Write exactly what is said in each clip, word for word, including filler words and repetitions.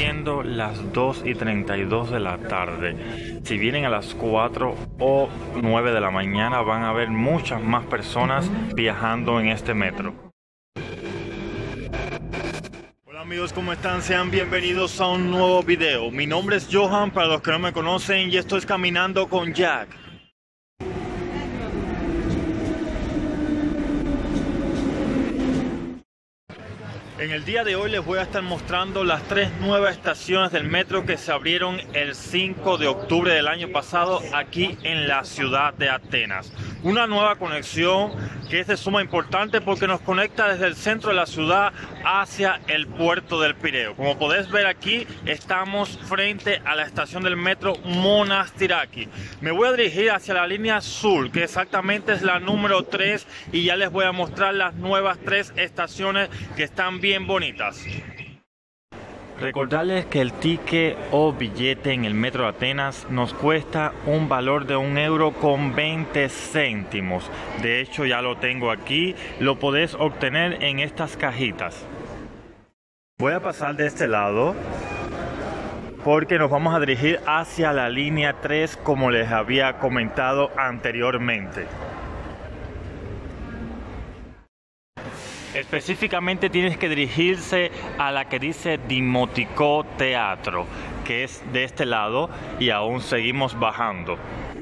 siendo las dos y treinta y dos de la tarde. Si vienen a las cuatro o nueve de la mañana van a ver muchas más personas viajando en este metro. Hola amigos, ¿cómo están? Sean bienvenidos a un nuevo video. Mi nombre es Johan, para los que no me conocen, y esto es Caminando con Jack. En el día de hoy les voy a estar mostrando las tres nuevas estaciones del metro que se abrieron el cinco de octubre del año pasado aquí en la ciudad de Atenas. Una nueva conexión que es de suma importancia porque nos conecta desde el centro de la ciudad hacia el puerto del Pireo. Como podéis ver aquí, estamos frente a la estación del metro Monastiraki. Me voy a dirigir hacia la línea sur, que exactamente es la número tres, y ya les voy a mostrar las nuevas tres estaciones que están bien bien bonitas. Recordarles que el ticket o billete en el metro de Atenas nos cuesta un valor de un euro con veinte céntimos. De hecho, ya lo tengo aquí, lo podés obtener en estas cajitas. Voy a pasar de este lado porque nos vamos a dirigir hacia la línea tres, como les había comentado anteriormente. Específicamente tienes que dirigirse a la que dice Dimotiko Teatro, que es de este lado, y aún seguimos bajando.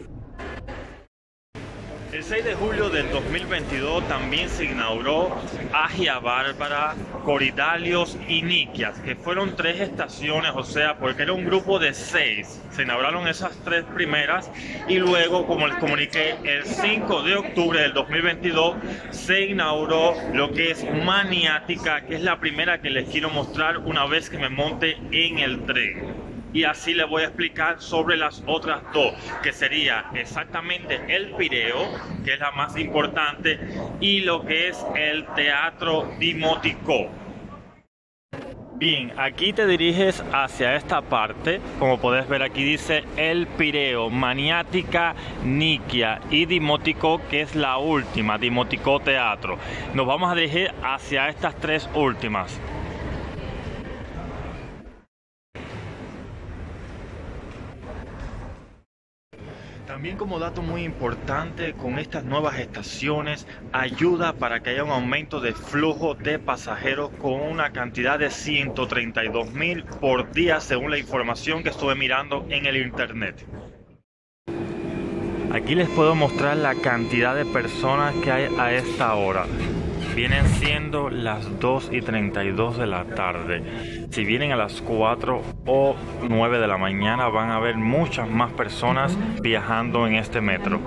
El seis de julio del dos mil veintidós también se inauguró Agia Bárbara, Korydallos y Nikias, que fueron tres estaciones, o sea, porque era un grupo de seis. Se inauguraron esas tres primeras y luego, como les comuniqué, el cinco de octubre del dos mil veintidós se inauguró lo que es Maniática, que es la primera que les quiero mostrar una vez que me monte en el tren. Y así les voy a explicar sobre las otras dos, que sería exactamente el Pireo, que es la más importante, y lo que es el Teatro Dimotiko. Bien, aquí te diriges hacia esta parte. Como puedes ver, aquí dice el Pireo, Maniática, Nikia y Dimotiko, que es la última, Dimotiko Teatro. Nos vamos a dirigir hacia estas tres últimas. También, como dato muy importante, con estas nuevas estaciones ayuda para que haya un aumento de flujo de pasajeros con una cantidad de ciento treinta y dos mil por día, según la información que estuve mirando en el internet. Aquí les puedo mostrar la cantidad de personas que hay a esta hora. Vienen siendo las dos y treinta y dos de la tarde. Si vienen a las cuatro o nueve de la mañana van a ver muchas más personas viajando en este metro.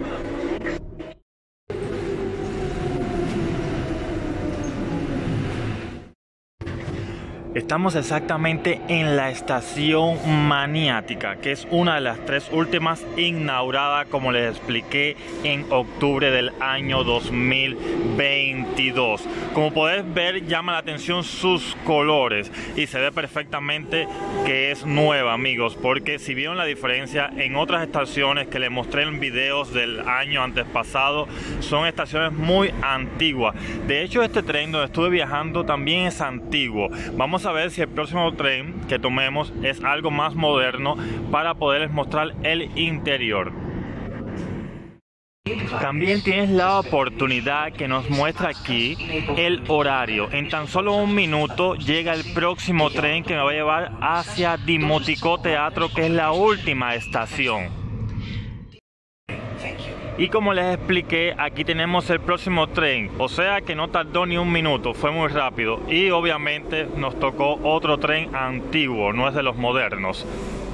Estamos exactamente en la estación Maniática, que es una de las tres últimas inauguradas, como les expliqué, en octubre del año dos mil veintidós. Como podés ver, llama la atención sus colores y se ve perfectamente que es nueva, amigos, porque si vieron la diferencia en otras estaciones que les mostré en videos del año antes pasado, son estaciones muy antiguas. De hecho, este tren donde estuve viajando también es antiguo. Vamos a ver si el próximo tren que tomemos es algo más moderno para poderles mostrar el interior. También tienes la oportunidad que nos muestra aquí el horario. En tan solo un minuto llega el próximo tren que me va a llevar hacia Dimotiko Teatro, que es la última estación. Y como les expliqué, aquí tenemos el próximo tren, o sea que no tardó ni un minuto, fue muy rápido. Y obviamente nos tocó otro tren antiguo, no es de los modernos.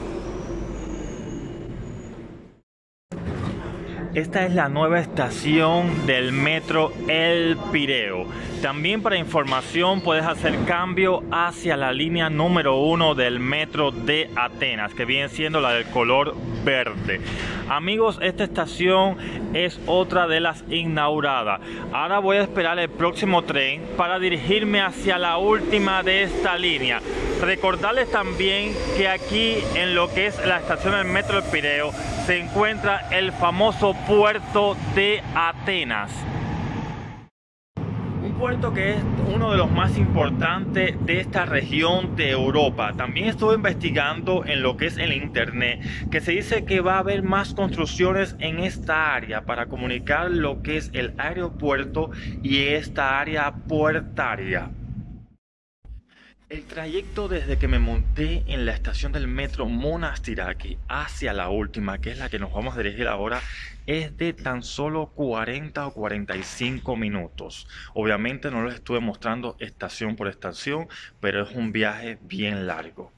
Esta es la nueva estación del metro El Pireo. También, para información, puedes hacer cambio hacia la línea número uno del metro de Atenas, que viene siendo la del color verde. Amigos, esta estación es otra de las inauguradas. Ahora voy a esperar el próximo tren para dirigirme hacia la última de esta línea. Recordarles también que aquí, en lo que es la estación del metro El Pireo, se encuentra el famoso puerto de Atenas. puerto que es uno de los más importantes de esta región de Europa. También estuve investigando en lo que es el internet, que se dice que va a haber más construcciones en esta área para comunicar lo que es el aeropuerto y esta área puertaria. El trayecto desde que me monté en la estación del metro Monastiraki hacia la última, que es la que nos vamos a dirigir ahora, es de tan solo cuarenta o cuarenta y cinco minutos. Obviamente no les estuve mostrando estación por estación, pero es un viaje bien largo.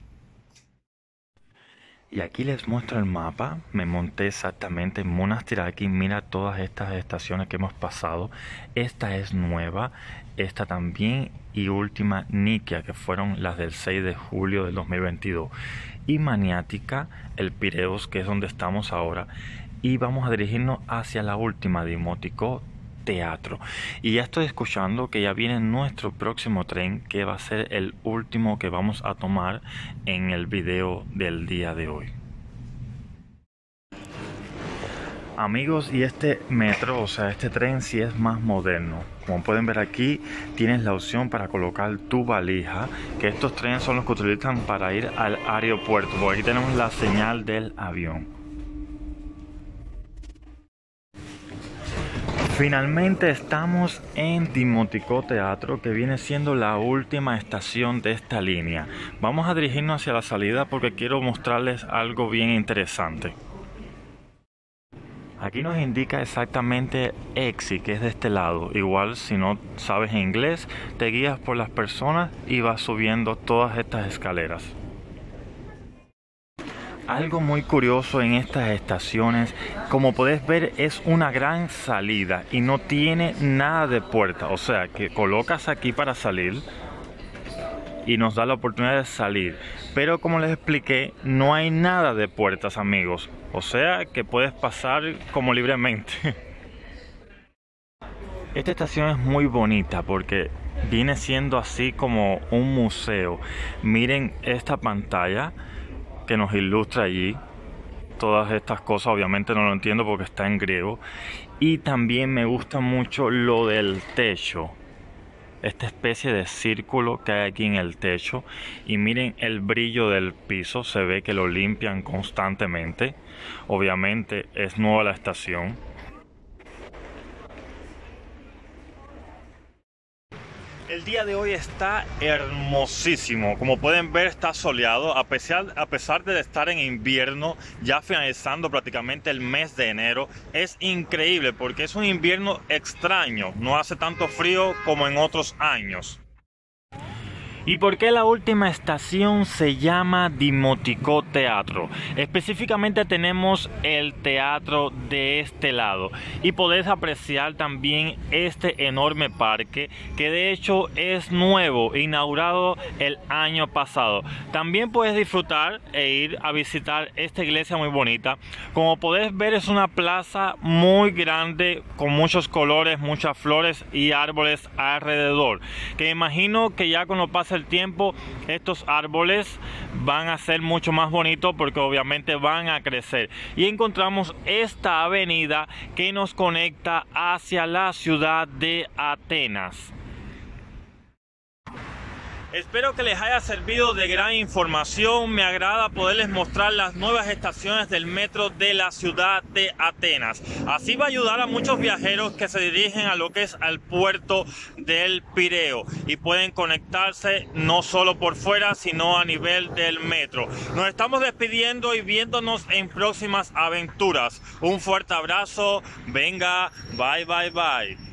Y aquí les muestro el mapa. Me monté exactamente en Monastiraki. Mira todas estas estaciones que hemos pasado. Esta es nueva. Esta también y última Nikia, que fueron las del seis de julio del dos mil veintidós. Y Maniática, el Pireus, que es donde estamos ahora. Y vamos a dirigirnos hacia la última, Dimotiko Teatro. Y ya estoy escuchando que ya viene nuestro próximo tren, que va a ser el último que vamos a tomar en el video del día de hoy. Amigos, y este metro, o sea, este tren sí es más moderno. Como pueden ver aquí, tienes la opción para colocar tu valija, que estos trenes son los que utilizan para ir al aeropuerto, porque aquí tenemos la señal del avión. Finalmente estamos en Dimotiko Teatro, que viene siendo la última estación de esta línea. Vamos a dirigirnos hacia la salida porque quiero mostrarles algo bien interesante. Aquí nos indica exactamente Exit, que es de este lado. Igual, si no sabes inglés, te guías por las personas y vas subiendo todas estas escaleras. Algo muy curioso en estas estaciones, como podés ver, es una gran salida y no tiene nada de puerta. O sea, que colocas aquí para salir y nos da la oportunidad de salir. Pero como les expliqué, no hay nada de puertas, amigos. O sea, que puedes pasar como libremente. Esta estación es muy bonita porque viene siendo así como un museo. Miren esta pantalla que nos ilustra allí todas estas cosas. Obviamente no lo entiendo porque está en griego. Y también me gusta mucho lo del techo, esta especie de círculo que hay aquí en el techo. Y miren el brillo del piso, se ve que lo limpian constantemente. Obviamente es nueva la estación. El día de hoy está hermosísimo. Como pueden ver, está soleado a pesar, a pesar de estar en invierno, ya finalizando prácticamente el mes de enero. Es increíble porque es un invierno extraño, no hace tanto frío como en otros años. ¿Y por qué la última estación se llama Dimotiko Teatro? Específicamente tenemos el teatro de este lado y podés apreciar también este enorme parque, que de hecho es nuevo, inaugurado el año pasado. También puedes disfrutar e ir a visitar esta iglesia muy bonita. Como podés ver, es una plaza muy grande con muchos colores, muchas flores y árboles alrededor, que imagino que ya cuando pase el tiempo estos árboles van a ser mucho más bonitos porque obviamente van a crecer. Y encontramos esta avenida que nos conecta hacia la ciudad de Atenas. Espero que les haya servido de gran información. Me agrada poderles mostrar las nuevas estaciones del metro de la ciudad de Atenas. Así va a ayudar a muchos viajeros que se dirigen a lo que es al puerto del Pireo y pueden conectarse no solo por fuera, sino a nivel del metro. Nos estamos despidiendo y viéndonos en próximas aventuras. Un fuerte abrazo. Venga, bye, bye, bye.